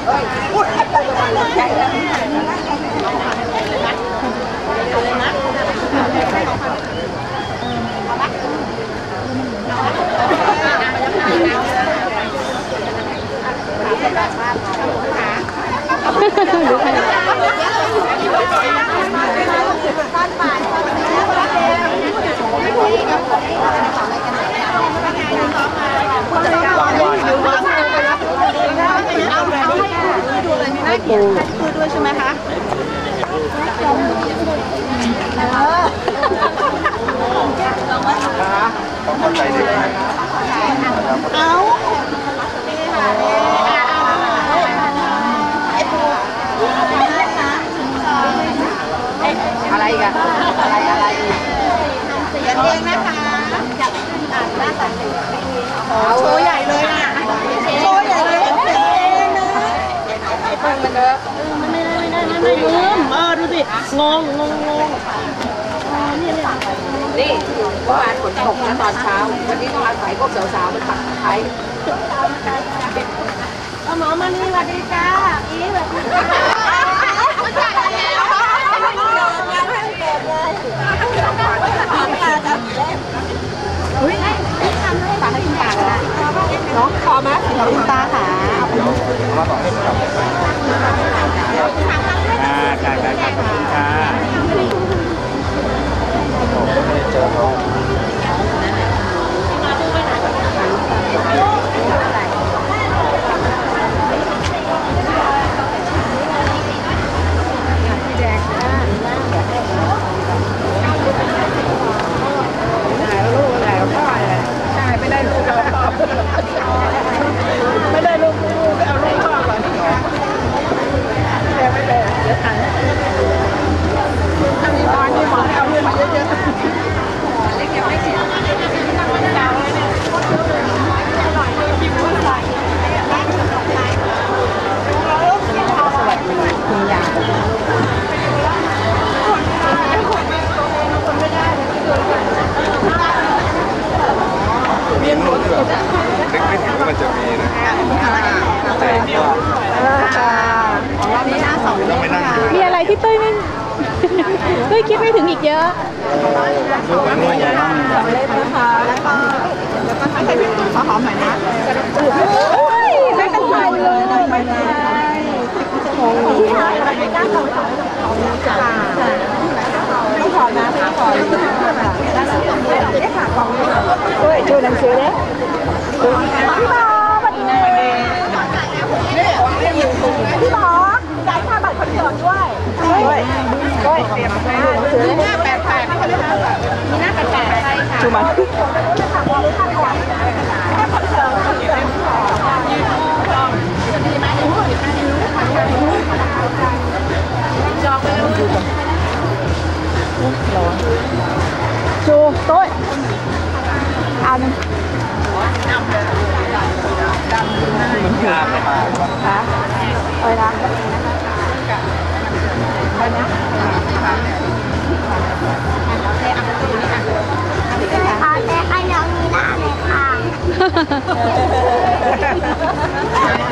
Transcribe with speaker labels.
Speaker 1: ปูด้วยใช่ไหมคะ
Speaker 2: ต้องเข้าใจเด็ก
Speaker 1: เอาอะไรกันอะไรเสียเองนะคะโชว์ใหญ่เลยนะโชว์ใหญ่เลยมันเยอะไม่ลืมดูสิงงนี่เมื่อวานฝนตกนะตอนเช้าวันนี้ต้องอาศัยพวกสาวๆมาตักไข่หมอมานี่สวัสดีจ้าอีสวัสดีจ้าอุ้ยทำให้ปากให้คุณตาเลยน้องพอไหมคุณตาค่ะ
Speaker 2: มาต่อให้ครับการขอบคุณค่ะเจอเขา
Speaker 1: ไม่ได้ลูกไปเอาลูกพ่อก่อนไม่ได้เดี๋ยวถ่ายถ้ามีตอนนี้หมอให้เอาลูกมาเยอะๆเล็กยังไม่เสียสวัสดีคุณยาย
Speaker 2: เรียนรู้ที่แบบนึกไม่ถึงว่ามันจะมีนะแต่ก็ต้องไม่นั่งดู
Speaker 3: มีอะไรที่ตุ้ยไม่ตุ้ยคิดไม่ถึงอีกเยอะ
Speaker 2: ลูกมันไม่ใหญ่มาก
Speaker 1: เล่นนะคะแล้วก็ให้ใครเป็นขอหอมหน่อยนะ
Speaker 3: ไม่เป็นไรเลย
Speaker 1: ไม่เป็นไรต้องขอนะต้องขอได้ฝากกล่องด้วยช่วยหนังสือเนี่ยพี่บอพี่บอจ่ายค่าบัตรคอนเสิร์ตด้วยเตรียมหน้าแปดนี่เขาเรียกมีหน้าแปดใช่ค่ะชูมันแค่คอนเสิร์ตจองไปแล้วชูโต้ยอันค่ะเอ้ยนะ
Speaker 3: แต่ไอ้น้องมีหน้าเลยค่ะ